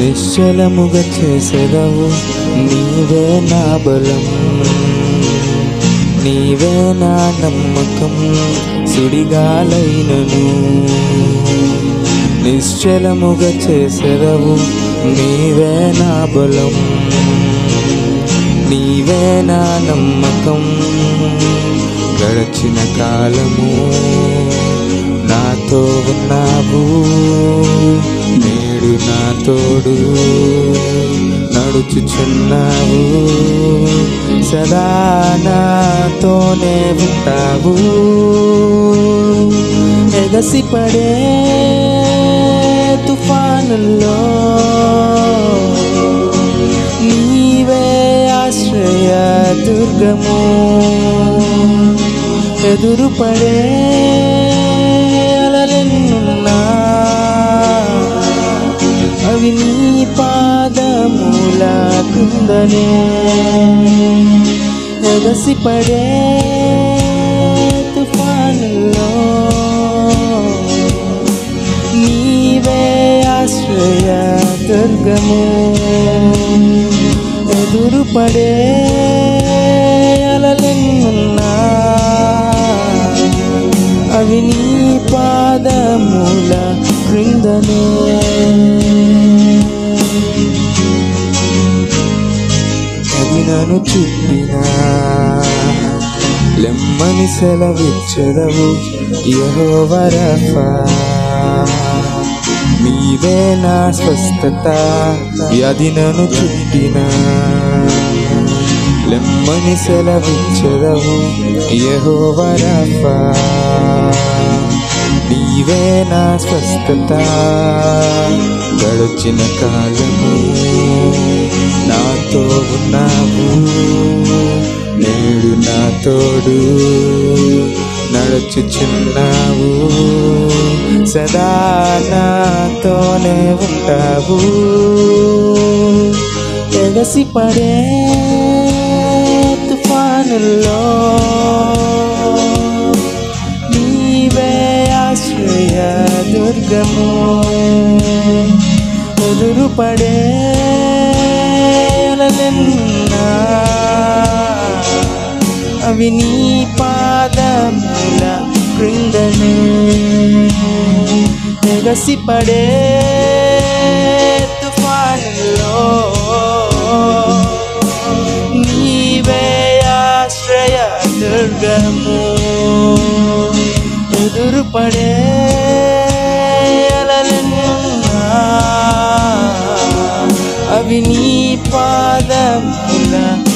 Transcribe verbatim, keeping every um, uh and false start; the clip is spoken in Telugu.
నిశ్చలముగా చేసెదవు నీవే నా బలం, నీవే నా నమ్మకం సుడిగాలైనను. నిశ్చలముగా చేసెదవు నీవే నా బలం, నీవే నా నమ్మకం. గడచిన కాలము నాతో ఉన్నావు, నేడు నా తోడు నడుచుచున్నావు. సదా నాతోనే ఉంటావు. ఎగసిపడే తుఫానుల్లో నీవే ఆశ్రయ దుర్గము. ఎదురుపడే అలలెన్నున్నా అవి నీ పాదముల క్రిందనే. ఎగసిపడే తుఫానుల్లో నీవే ఆశ్రయ దుర్గము. ఎదురుపడే అలలెన్నున్నా అవి నీ పాదముల క్రిందనే. అది నన్ను చుట్టినా లెమ్మని సెలవిచ్చెదవు యెహోవా రఫా. నీవే నా స్వస్థత. అది నన్ను చుట్టినా లెమ్మని సెలవిచ్చెదవు యెహోవా రఫా. నీవే నా స్వస్థత. గడచిన కాలము నాతో ఉన్నావు, నేడు నా తోడు నడుచుచున్నావు. సదా నాతోనే ఉంటావు. ఎగసిపడే తుఫానుల్లో నీవే ఆశ్రయ దుర్గము. ఎదురుపడే అలలెన్నా అవి నీ పాదముల క్రిందనే. ఎగసిపడే తుఫానుల్లో నీవే ఆశ్రయ దుర్గము. ఎదురుపడే అలలెన్నున్నా అవి నీ పాదముల